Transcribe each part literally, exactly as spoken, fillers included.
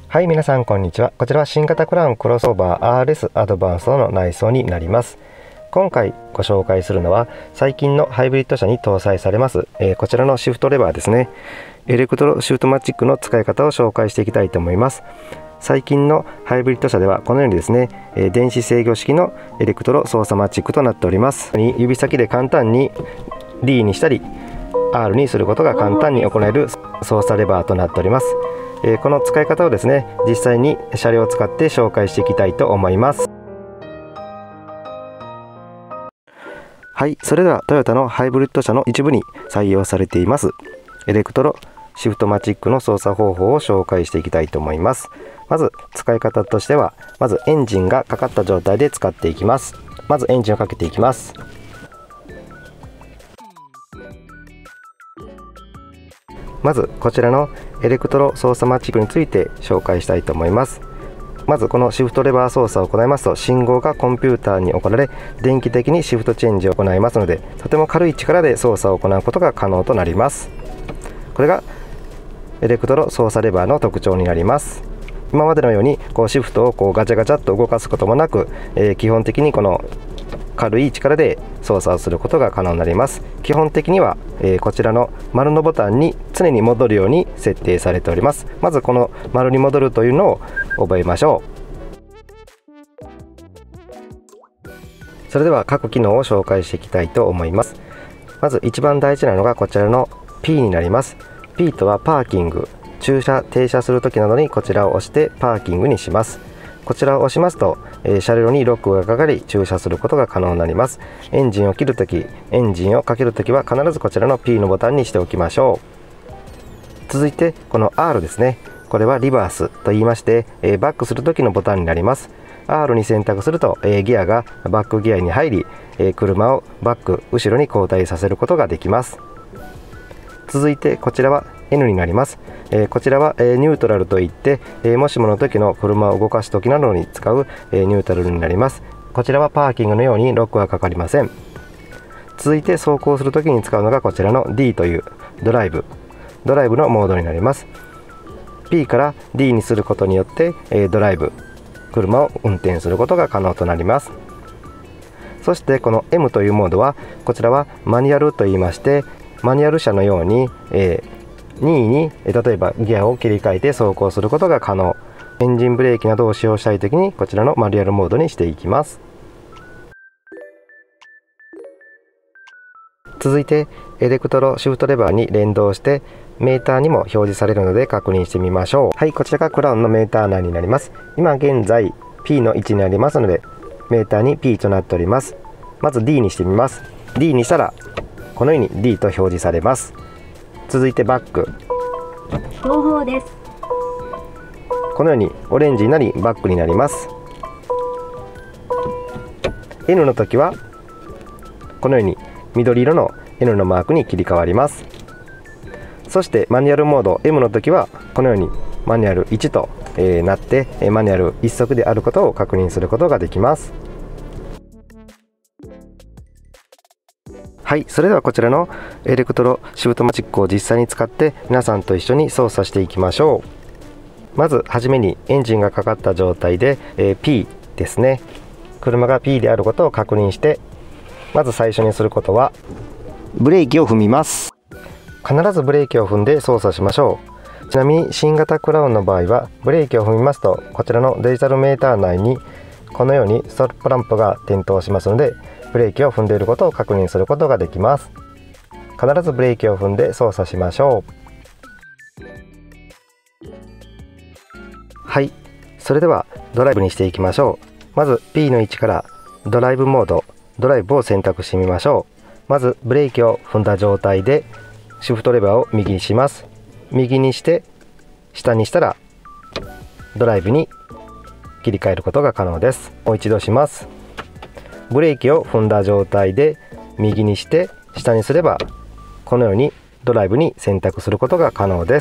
はい、皆さんこんにちは。こちらは新型クラウンクロスオーバー アールエス アドバンストの内装になります。今回ご紹介するのは最近のハイブリッド車に搭載されます、えー、こちらのシフトレバーですね。エレクトロシフトマチックの使い方を紹介していきたいと思います。最近のハイブリッド車ではこのようにですね、えー、電子制御式のエレクトロ操作マチックとなっております。指先で簡単に ディー にしたり アール にすることが簡単に行える操作レバーとなっております。えー、この使い方をですね、実際に車両を使って紹介していきたいと思います。はい、それではトヨタのハイブリッド車の一部に採用されていますエレクトロシフトマチックの操作方法を紹介していきたいと思います。まず使い方としては、まずエンジンがかかった状態で使っていきます。まずエンジンをかけていきます。まずこちらのエレクトロ操作マチックについて紹介したいと思います。まずこのシフトレバー操作を行いますと、信号がコンピューターに送られ電気的にシフトチェンジを行いますので、とても軽い力で操作を行うことが可能となります。これがエレクトロ操作レバーの特徴になります。今までのようにこうシフトをこうガチャガチャっと動かすこともなく、えー、基本的にこの軽い力で操作をすることが可能になります。基本的には、えー、こちらの丸のボタンに常に戻るように設定されております。まずこの丸に戻るというのを覚えましょう。それでは各機能を紹介していきたいと思います。まず一番大事なのがこちらの P になります。 P とはパーキング、駐車停車する時などにこちらを押してパーキングにします。こちらを押しますと、えー、車両にロックがかかり駐車することが可能になります。エンジンを切るとき、エンジンをかけるときは必ずこちらの P のボタンにしておきましょう。続いてこの アール ですね。これはリバースと言いまして、えー、バックする時のボタンになります。 アール に選択すると、えー、ギアがバックギアに入り、えー、車をバック後ろに後退させることができます。続いてこちらは エヌ になります。えー、こちらは、えー、ニュートラルといって、えー、もしもの時の車を動かす時などに使う、えー、ニュートラルになります。こちらはパーキングのようにロックはかかりません。続いて走行する時に使うのがこちらの ディー というドライブドライブのモードになります。 P から ディー にすることによって、えー、ドライブ車を運転することが可能となります。そしてこの エム というモードは、こちらはマニュアルといいまして、マニュアル車のように、えーにいに例えばギアを切り替えて走行することが可能。エンジンブレーキなどを使用したいときにこちらのマニュアルモードにしていきます。続いてエレクトロシフトレバーに連動してメーターにも表示されるので確認してみましょう。はい、こちらがクラウンのメーター内になります。今現在 P の位置にありますので、メーターに P となっております。まず ディー にしてみます。 ディー にしたらこのように ディー と表示されます。続いてバック、 後方です。 このようにオレンジになりバックになります。 エヌ の時はこのように緑色の エヌ のマークに切り替わります。そしてマニュアルモード エム の時はこのようにマニュアルいちと、えー、なってマニュアルいっ速であることを確認することができます。はい、それではこちらのエレクトロシフトマチックを実際に使って皆さんと一緒に操作していきましょう。まずはじめにエンジンがかかった状態で、えー、P ですね。車が P であることを確認して、まず最初にすることはブレーキを踏みます。必ずブレーキを踏んで操作しましょう。ちなみに新型クラウンの場合はブレーキを踏みますと、こちらのデジタルメーター内にこのようにストップランプが点灯しますので、ブレーキを踏んでいることを確認することができます。必ずブレーキを踏んで操作しましょう。はい、それではドライブにしていきましょう。まず P の位置からドライブモード、ドライブを選択してみましょう。まずブレーキを踏んだ状態でシフトレバーを右にします。右にして下にしたらドライブに切り替えることが可能です。もう一度します。ブレーキを踏んだ状態で右にして下にすればこのようにドライブに選択することが可能です。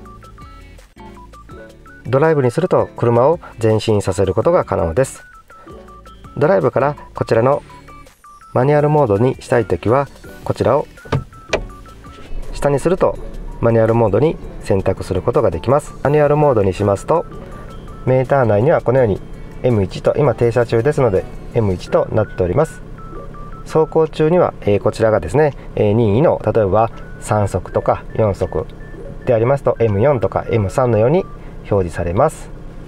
ドライブにすると車を前進させることが可能です。ドライブからこちらのマニュアルモードにしたいときはこちらを下にするとマニュアルモードに選択することができます。マニュアルモードにしますと、メーター内にはこのように エムワン と、今停車中ですので エムワン となっております。走行中には、えー、こちらがですね、えー、任意の例えばさん速とかよん速でありますと エムフォー とか エムスリー のように表示されます。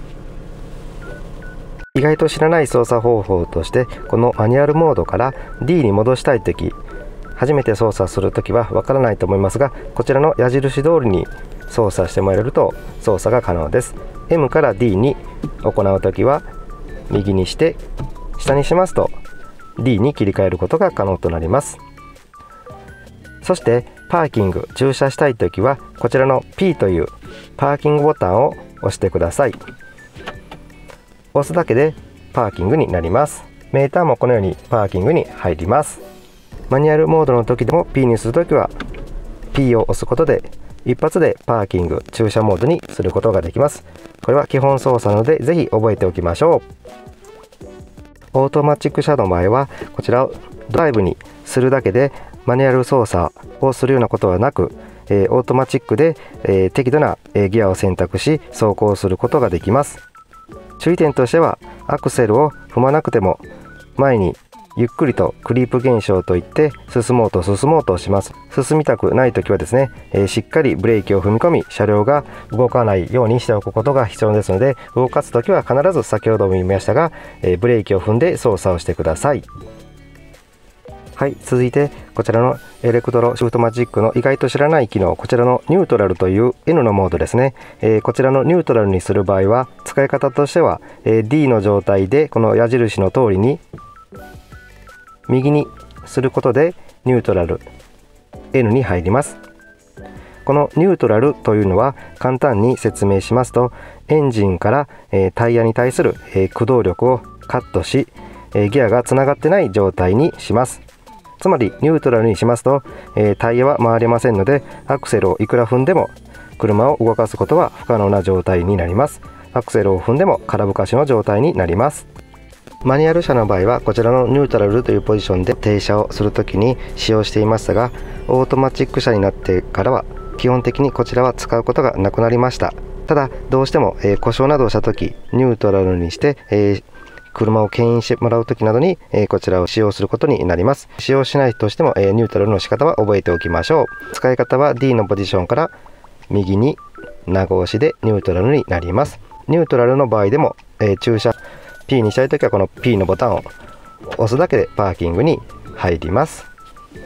意外と知らない操作方法として、このマニュアルモードから ディー に戻したいとき、初めて操作するときはわからないと思いますが、こちらの矢印通りに操作してもらえると操作が可能です。 エム から ディー に行うときは右にして下にしますと ディー に切り替えることが可能となります。そしてパーキング、駐車したいときはこちらの ピー というパーキングボタンを押してください。押すだけでパーキングになります。メーターもこのようにパーキングに入ります。マニュアルモードの時でも ピー にするときは ピー を押すことで一発でパーキング、駐車モードにすることができます。これは基本操作なのでぜひ覚えておきましょう。オートマチック車の場合はこちらをドライブにするだけでマニュアル操作をするようなことはなく、えー、オートマチックで、えー、適度な、えー、ギアを選択し走行することができます。注意点としては、アクセルを踏まなくても前にゆっくりとクリープ現象といって進もうと進もうとします。進みたくないときはですね、えー、しっかりブレーキを踏み込み車両が動かないようにしておくことが必要ですので、動かすときは必ず先ほども言いましたが、えー、ブレーキを踏んで操作をしてください。はい、続いてこちらのエレクトロシフトマチックの意外と知らない機能、こちらのニュートラルという エヌ のモードですね、えー、こちらのニュートラルにする場合は使い方としては、えー、ディー の状態でこの矢印の通りに右にすることでニュートラル エヌ に入ります。このニュートラルというのは簡単に説明しますと、エンジンから、えー、タイヤに対する、えー、駆動力をカットし、えー、ギアがつながってない状態にします。つまりニュートラルにしますと、えー、タイヤは回りませんので、アクセルをいくら踏んでも車を動かすことは不可能な状態になります。アクセルを踏んでも空ぶかしの状態になります。マニュアル車の場合はこちらのニュートラルというポジションで停車をするときに使用していましたが、オートマチック車になってからは基本的にこちらは使うことがなくなりました。ただどうしても、えー、故障などをしたときニュートラルにして、えー車を牽引してもらうときなどに、えー、こちらを使用することになります。使用しないとしても、えー、ニュートラルの仕方は覚えておきましょう。使い方は ディー のポジションから右に長押しでニュートラルになります。ニュートラルの場合でも、えー、駐車 ピー にしたいときはこの ピー のボタンを押すだけでパーキングに入ります。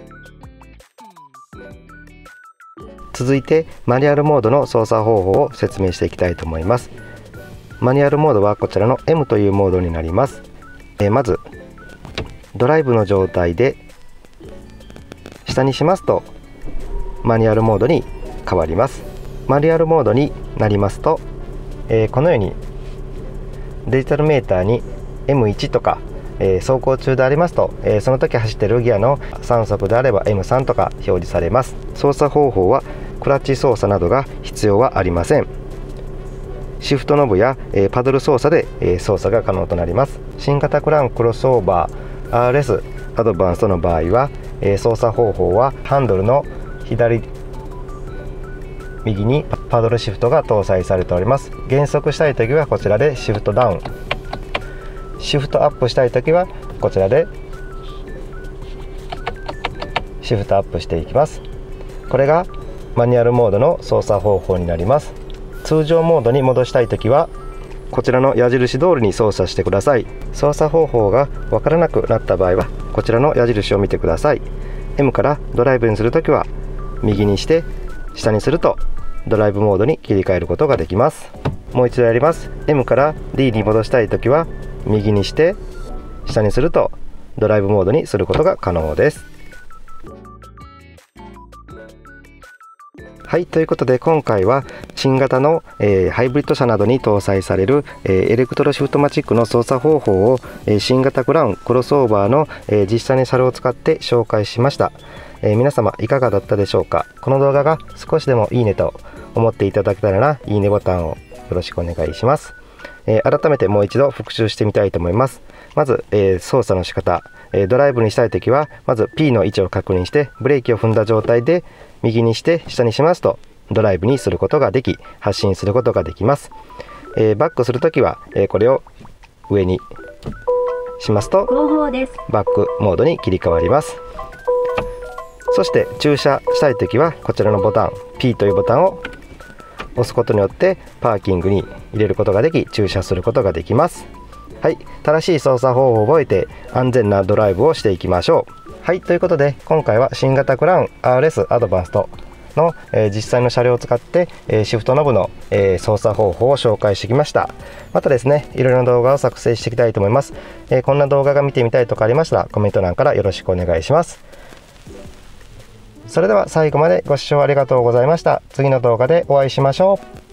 続いてマニュアルモードの操作方法を説明していきたいと思います。マニュアルモードはこちらの エム というモードになります。えー、まずドライブの状態で下にしますとマニュアルモードに変わります。マニュアルモードになりますと、えー、このようにデジタルメーターに エムワン とか、えー、走行中でありますと、えー、その時走っているギアのさん速であれば エムスリー とか表示されます。操作方法はクラッチ操作などが必要はありません。シフトノブや、えー、パドル操作で、えー、操作が可能となります。新型クラウンクロスオーバー アールエス アドバンストの場合は、えー、操作方法はハンドルの左右にパドルシフトが搭載されております。減速したいときはこちらでシフトダウン、シフトアップしたいときはこちらでシフトアップしていきます。これがマニュアルモードの操作方法になります。通常モードに戻したいときはこちらの矢印通りに操作してください。操作方法がわからなくなった場合はこちらの矢印を見てください。 エム からドライブにするときは右にして下にするとドライブモードに切り替えることができます。もう一度やります。 エム から ディー に戻したいときは右にして下にするとドライブモードにすることが可能です。はい、ということで今回は新型の、えー、ハイブリッド車などに搭載される、えー、エレクトロシフトマチックの操作方法を、えー、新型クラウンクロスオーバーの、えー、実際に車両を使って紹介しました。えー、皆様いかがだったでしょうか。この動画が少しでもいいねと思っていただけたらな、いいねボタンをよろしくお願いします。えー、改めてもう一度復習してみたいと思います。まず、えー、操作の仕方、えー、ドライブにしたいときはまず ピー の位置を確認してブレーキを踏んだ状態で右にして下にしますとドライブにすることができ、発進することができます。えー、バックするときは、えー、これを上にしますと後方です。 バックモードに切り替わります。そして駐車したいときはこちらのボタン P というボタンを押すことによってパーキングに入れることができ、駐車することができます。はい、正しい操作方法を覚えて安全なドライブをしていきましょう。はい、ということで今回は新型クラウン アールエス アドバンストの、えー、実際の車両を使って、えー、シフトノブの、えー、操作方法を紹介してきました。またですね、いろいろな動画を作成していきたいと思います。えー、こんな動画が見てみたいとかありましたらコメント欄からよろしくお願いします。それでは最後までご視聴ありがとうございました。次の動画でお会いしましょう。